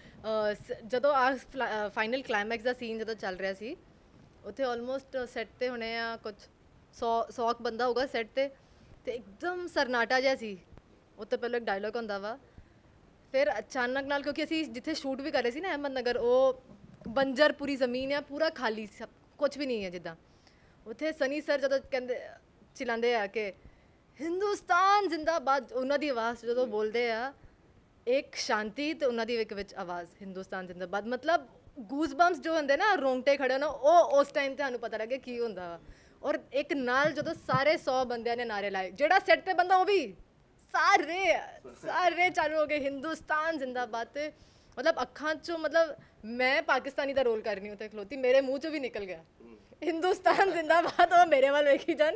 ਸਰ? ਜਦੋਂ ਆ ਫਾਈਨਲ ਕਲਾਈਮੈਕਸ ਦਾ ਸੀਨ ਜਦੋਂ ਚੱਲ ਰਿਹਾ ਸੀ, ਉੱਥੇ ਆਲਮੋਸਟ ਸੈੱਟ ਤੇ ਹੋਣੇ ਆ ਕੁਝ 100 ਬੰਦਾ ਹੋਊਗਾ ਸੈੱਟ ਤੇ ਇੱਕਦਮ ਸਰਨਾਟਾ ਜਿਹਾ ਸੀ। ਉੱਥੇ ਪਹਿਲਾਂ ਇੱਕ ਡਾਇਲੋਗ ਹੁੰਦਾ ਵਾ, ਫਿਰ ਅਚਾਨਕ ਨਾਲ, ਕਿਉਂਕਿ ਅਸੀਂ ਜਿੱਥੇ ਸ਼ੂਟ ਵੀ ਕਰ ਰਹੇ ਸੀ ਨਾ ਅਹਿਮਦ ਨਗਰ, ਉਹ ਬੰਜਰ ਪੂਰੀ ਜ਼ਮੀਨ ਆ, ਪੂਰਾ ਖਾਲੀ, ਸਭ ਕੁਝ ਵੀ ਨਹੀਂ ਹੈ ਜਿੱਦਾਂ। ਉੱਥੇ ਸਨੀ ਸਰ ਜਦੋਂ ਕਹਿੰਦੇ ਚਿਲਾਉਂਦੇ ਆ ਕਿ ਹਿੰਦੁਸਤਾਨ ਜ਼ਿੰਦਾਬਾਦ, ਉਹਨਾਂ ਦੀ ਆਵਾਜ਼ ਜਦੋਂ ਬੋਲਦੇ ਆ, ਇੱਕ ਸ਼ਾਂਤੀ ਤੇ ਉਹਨਾਂ ਦੀ ਵਿੱਚ ਆਵਾਜ਼ ਹਿੰਦੁਸਤਾਨ ਜ਼ਿੰਦਾਬਾਦ, ਮਤਲਬ ਗੂਜ਼ ਬੰਪਸ ਜੋ ਹੁੰਦੇ ਨਾ, ਰੋਂਗਟੇ ਖੜੇ ਹੋਣਾ, ਉਹ ਉਸ ਟਾਈਮ ਤੇ ਸਾਨੂੰ ਪਤਾ ਲੱਗਿਆ ਕੀ ਹੁੰਦਾ ਵਾ। ਔਰ ਇੱਕ ਨਾਲ ਜਦੋਂ ਸਾਰੇ 100 ਬੰਦਿਆਂ ਨੇ ਨਾਰੇ ਲਾਏ, ਜਿਹੜਾ ਸੈੱਟ ਤੇ ਬੰਦਾ ਉਹ ਵੀ ਸਾਰੇ ਚਾਲੂ ਹੋ ਗਏ ਹਿੰਦੁਸਤਾਨ ਜ਼ਿੰਦਾਬਾਦ। ਤੇ ਮਤਲਬ ਅੱਖਾਂ 'ਚੋਂ, ਮਤਲਬ ਮੈਂ ਪਾਕਿਸਤਾਨੀ ਦਾ ਰੋਲ ਕਰ ਰਹੀ ਉੱਥੇ ਖਲੋਤੀ, ਮੇਰੇ ਮੂੰਹ 'ਚੋਂ ਵੀ ਨਿਕਲ ਗਿਆ ਹਿੰਦੁਸਤਾਨ ਜ਼ਿੰਦਾਬਾਦ, ਉਹ ਮੇਰੇ ਵੱਲ ਵੇਖੀ ਜਾਣ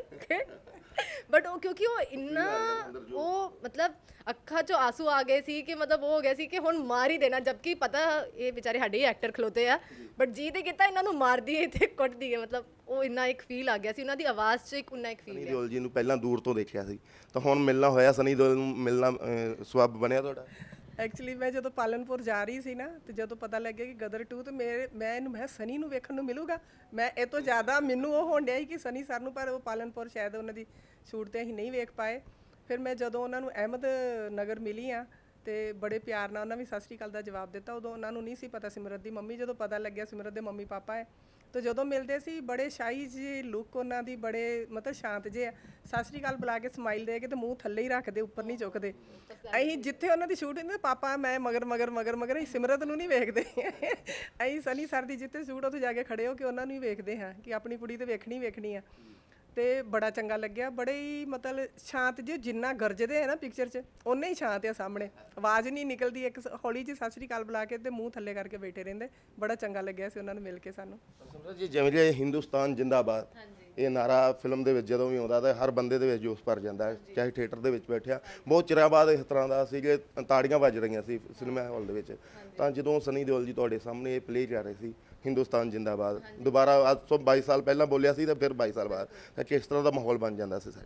ਬਟ ਉਹ ਕਿਉਂਕਿ ਉਹ ਇੰਨਾ, ਉਹ ਮਤਲਬ ਅੱਖਾਂ 'ਚੋਂ ਆਂਸੂ ਆ ਗਏ ਸੀ ਕਿ ਮਤਲਬ ਉਹ ਹੋ ਗਿਆ ਸੀ ਕਿ ਹੁਣ ਮਾਰ ਹੀ ਦੇਣਾ, ਜਦਕਿ ਪਤਾ ਇਹ ਵਿਚਾਰੇ ਸਾਡੇ ਹੀ ਐਕਟਰ ਖਲੋਤੇ ਆ, ਬਟ ਜੀ ਤੇ ਕੀਤਾ ਇਹਨਾਂ ਨੂੰ ਮਾਰਦੀ ਹੈ ਤੇ ਕੁੱਟਦੀ ਹੈ। ਮਤਲਬ ਉਹ ਇੰਨਾ ਇੱਕ ਫੀਲ ਆ ਗਿਆ ਸੀ ਉਹਨਾਂ ਦੀ ਆਵਾਜ਼ 'ਚ, ਇੱਕ ਇੱਕ ਫੀਲ। ਸਨੀ ਦਿਓਲ ਜੀ ਨੂੰ ਪਹਿਲਾਂ ਦੂਰ ਤੋਂ ਦੇਖਿਆ ਸੀ, ਤਾਂ ਹੁਣ ਮਿਲਣਾ ਹੋਇਆ, ਸਨੀ ਦਿਓਲ ਨੂੰ ਮਿਲਣਾ ਸਬੱਬ ਬਣਿਆ ਤੁਹਾਡਾ? ਐਕਚੁਅਲੀ ਮੈਂ ਜਦੋਂ ਪਾਲਨਪੁਰ ਜਾ ਰਹੀ ਸੀ ਨਾ, ਤੇ ਜਦੋਂ ਪਤਾ ਲੱਗਿਆ ਕਿ ਗਦਰ 2 ਤੇ ਮੈਂ ਸਨੀ ਨੂੰ ਵੇਖਣ ਨੂੰ ਮਿਲੂਗਾ, ਮੈਂ ਇਹ ਤੋਂ ਜ਼ਿਆਦਾ ਮੈਨੂੰ ਉਹ ਹੋਣ ਡਿਆ ਸੀ ਕਿ ਸਨੀ ਸਰ ਨੂੰ, ਪਰ ਉਹ ਪਾਲਨਪੁਰ ਸ਼ਾਇਦ ਉਹਨਾਂ ਦੀ ਸ਼ੂਟ ਤੇ ਅਸੀਂ ਨਹੀਂ ਵੇਖ ਪਾਏ। ਫਿਰ ਮੈਂ ਜਦੋਂ ਉਹਨਾਂ ਨੂੰ ਅਹਿਮਦ ਨਗਰ ਮਿਲੀ ਆ ਤੇ ਬੜੇ ਪਿਆਰ ਨਾਲ ਉਹਨਾਂ ਵੀ ਸਤਿ ਸ਼੍ਰੀ ਅਕਾਲ ਦਾ ਜਵਾਬ ਦਿੱਤਾ। ਉਦੋਂ ਉਹਨਾਂ ਨੂੰ ਨਹੀਂ ਸੀ ਪਤਾ ਸਿਮਰਤ ਦੀ ਮੰਮੀ, ਜਦੋਂ ਪਤਾ ਲੱਗਿਆ ਸਿਮਰਤ ਦੇ ਮੰਮੀ ਪਾਪਾ ਹੈ, ਤੇ ਜਦੋਂ ਮਿਲਦੇ ਸੀ ਬੜੇ ਸ਼ਾਹੀ ਜਿਹੇ ਲੁੱਕ ਉਹਨਾਂ ਦੀ, ਬੜੇ ਮਤਲਬ ਸ਼ਾਂਤ ਜਿਹੇ ਆ, ਸਤਿ ਸ਼੍ਰੀ ਅਕਾਲ ਬੁਲਾ ਕੇ ਸਮਾਈਲ ਦੇ ਕੇ ਤੇ ਮੂੰਹ ਥੱਲੇ ਹੀ ਰੱਖਦੇ, ਉੱਪਰ ਨਹੀਂ ਚੁੱਕਦੇ। ਅਸੀਂ ਜਿੱਥੇ ਉਹਨਾਂ ਦੀ ਸ਼ੂਟ ਹੁੰਦੀ ਪਾਪਾ ਮੈਂ ਮਗਰ ਅਸੀਂ ਸਿਮਰਤ ਨੂੰ ਨਹੀਂ ਵੇਖਦੇ ਅਸੀਂ ਸਨੀ ਸਰ ਦੀ ਜਿੱਥੇ ਸ਼ੂਟ ਉੱਥੇ ਜਾ ਕੇ ਖੜੇ ਹੋ ਕੇ ਉਹਨਾਂ ਨੂੰ ਹੀ ਵੇਖਦੇ ਹਾਂ ਕਿ ਆਪਣੀ ਕੁੜੀ ਤੇ ਵੇਖਣੀ ਆ। ਤੇ ਬੜਾ ਚੰਗਾ ਲੱਗਿਆ, ਬੜੇ ਹੀ ਮਤਲਬ ਸ਼ਾਂਤ ਜਿਹੇ, ਜਿੰਨਾ ਗਰਜਦੇ ਆ ਨਾ ਪਿਕਚਰ 'ਚ ਓਨੇ ਹੀ ਸ਼ਾਂਤ ਆ ਸਾਹਮਣੇ, ਆਵਾਜ਼ ਨਹੀਂ ਨਿਕਲਦੀ, ਇੱਕ ਹੌਲੀ ਜਿਹੀ ਸਤਿ ਸ਼੍ਰੀ ਅਕਾਲ ਬੁਲਾ ਕੇ ਤੇ ਮੂੰਹ ਥੱਲੇ ਕਰਕੇ ਬੈਠੇ ਰਹਿੰਦੇ। ਬੜਾ ਚੰਗਾ ਲੱਗਿਆ ਸੀ ਉਹਨਾਂ ਨੂੰ ਮਿਲ ਕੇ ਸਾਨੂੰ। ਸਮਝੋ ਜੀ, ਜਿਵੇਂ ਹਿੰਦੁਸਤਾਨ ਜਿੰਦਾਬਾਦ ਇਹ ਨਾਰਾ ਫਿਲਮ ਦੇ ਵਿੱਚ ਜਦੋਂ ਵੀ ਆਉਂਦਾ ਤਾਂ ਹਰ ਬੰਦੇ ਦੇ ਵਿੱਚ ਜੋਸ਼ ਭਰ ਜਾਂਦਾ ਹੈ, ਚਾਹੇ ਥੀਏਟਰ ਦੇ ਵਿੱਚ ਬੈਠਿਆ। ਬਹੁਤ ਚਿਰਾਂ ਬਾਅਦ ਇਸ ਤਰ੍ਹਾਂ ਦਾ ਸੀ ਕਿ ਤਾੜੀਆਂ ਵੱਜ ਰਹੀਆਂ ਸੀ ਸਿਨੇਮਾ ਹਾਲ ਦੇ ਵਿੱਚ, ਤਾਂ ਜਦੋਂ ਸਨੀ ਦਿਓਲ ਜੀ ਤੁਹਾਡੇ ਸਾਹਮਣੇ ਇਹ ਪਲੇ ਕਰ ਰਹੇ ਸੀ ਹਿੰਦੁਸਤਾਨ ਜਿੰਦਾਬਾਦ, ਦੁਬਾਰਾ ਅੱਜ ਤੋਂ 22 ਸਾਲ ਪਹਿਲਾਂ ਬੋਲਿਆ ਸੀ ਤਾਂ ਫਿਰ 22 ਸਾਲ ਬਾਅਦ, ਤਾਂ ਕਿਸ ਤਰ੍ਹਾਂ ਦਾ ਮਾਹੌਲ ਬਣ ਜਾਂਦਾ ਸੀ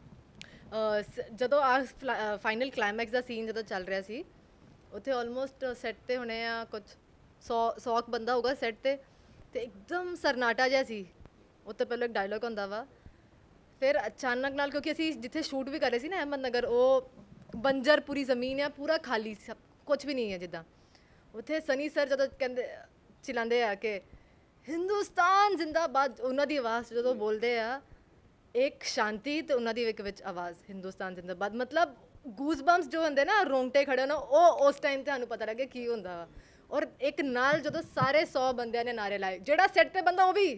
ਸਰ? ਜਦੋਂ ਆ ਫਾਈਨਲ ਕਲਾਈਮੈਕਸ ਦਾ ਸੀਨ ਜਦੋਂ ਚੱਲ ਰਿਹਾ ਸੀ, ਉੱਥੇ ਆਲਮੋਸਟ ਸੈੱਟ ਤੇ ਹੋਣੇ ਆ ਕੁਝ 100 ਬੰਦਾ ਹੋਊਗਾ ਸੈੱਟ ਤੇ ਇੱਕਦਮ ਸਰਨਾਟਾ ਜਿਹਾ ਸੀ। ਉੱਥੇ ਪਹਿਲਾਂ ਇੱਕ ਡਾਇਲੋਗ ਹੁੰਦਾ ਵਾ, ਫਿਰ ਅਚਾਨਕ ਨਾਲ, ਕਿਉਂਕਿ ਅਸੀਂ ਜਿੱਥੇ ਸ਼ੂਟ ਵੀ ਕਰ ਰਹੇ ਸੀ ਨਾ ਅਹਿਮਦ ਨਗਰ, ਉਹ ਬੰਜਰ ਪੂਰੀ ਜ਼ਮੀਨ ਆ, ਪੂਰਾ ਖਾਲੀ, ਸਭ ਕੁਝ ਵੀ ਨਹੀਂ ਹੈ ਜਿੱਦਾਂ। ਉੱਥੇ ਸਨੀ ਸਰ ਜਦੋਂ ਕਹਿੰਦੇ ਚਿਲਾਉਂਦੇ ਆ ਕਿ ਹਿੰਦੁਸਤਾਨ ਜ਼ਿੰਦਾਬਾਦ, ਉਹਨਾਂ ਦੀ ਆਵਾਜ਼ ਜਦੋਂ ਬੋਲਦੇ ਆ, ਇੱਕ ਸ਼ਾਂਤੀ ਤੇ ਉਹਨਾਂ ਦੀ ਵਿੱਚ ਆਵਾਜ਼ ਹਿੰਦੁਸਤਾਨ ਜ਼ਿੰਦਾਬਾਦ, ਮਤਲਬ ਗੂਜ਼ ਬੰਪਸ ਜੋ ਹੁੰਦੇ ਨਾ, ਰੋਂਗਟੇ ਖੜੇ ਹੋਣਾ, ਉਹ ਉਸ ਟਾਈਮ ਤੇ ਸਾਨੂੰ ਪਤਾ ਲੱਗਿਆ ਕੀ ਹੁੰਦਾ ਵਾ। ਔਰ ਇੱਕ ਨਾਲ ਜਦੋਂ ਸਾਰੇ 100 ਬੰਦਿਆਂ ਨੇ ਨਾਰੇ ਲਾਏ, ਜਿਹੜਾ ਸੈੱਟ ਤੇ ਬੰਦਾ ਉਹ ਵੀ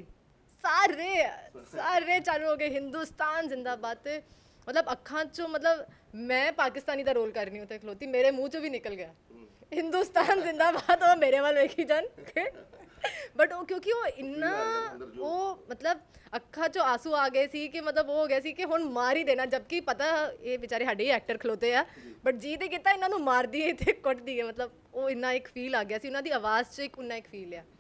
ਸਾਰੇ ਚਾਲੂ ਹੋ ਗਏ ਹਿੰਦੁਸਤਾਨ ਜ਼ਿੰਦਾਬਾਦ। ਤੇ ਮਤਲਬ ਅੱਖਾਂ 'ਚੋਂ, ਮਤਲਬ ਮੈਂ ਪਾਕਿਸਤਾਨੀ ਦਾ ਰੋਲ ਕਰ ਰਹੀ ਉੱਥੇ ਖਲੋਤੀ, ਮੇਰੇ ਮੂੰਹ 'ਚੋਂ ਵੀ ਨਿਕਲ ਗਿਆ ਹਿੰਦੁਸਤਾਨ ਜ਼ਿੰਦਾਬਾਦ, ਉਹ ਮੇਰੇ ਵੱਲ ਵੇਖੀ ਜਾਣ ਬਟ ਉਹ ਕਿਉਂਕਿ ਉਹ ਇੰਨਾ ਉਹ ਮਤਲਬ ਅੱਖਾਂ 'ਚੋਂ ਆਂਸੂ ਆ ਗਏ ਸੀ ਕਿ ਮਤਲਬ ਉਹ ਹੋ ਗਿਆ ਸੀ ਕਿ ਹੁਣ ਮਾਰ ਹੀ ਦੇਣਾ, ਜਦਕਿ ਪਤਾ ਇਹ ਵਿਚਾਰੇ ਸਾਡੇ ਹੀ ਐਕਟਰ ਖਲੋਤੇ ਆ, ਬਟ ਜੀ ਤੇ ਕੀਤਾ ਇਹਨਾਂ ਨੂੰ ਮਾਰਦੀ ਹੈ ਤੇ ਕੁੱਟਦੀ ਹੈ, ਮਤਲਬ ਉਹ ਇੰਨਾ ਇੱਕ ਫੀਲ ਆ ਗਿਆ ਸੀ ਉਹਨਾਂ ਦੀ ਆਵਾਜ਼ 'ਚ, ਇੱਕ ਉਹਨਾਂ ਇੱਕ ਫੀਲ ਆ।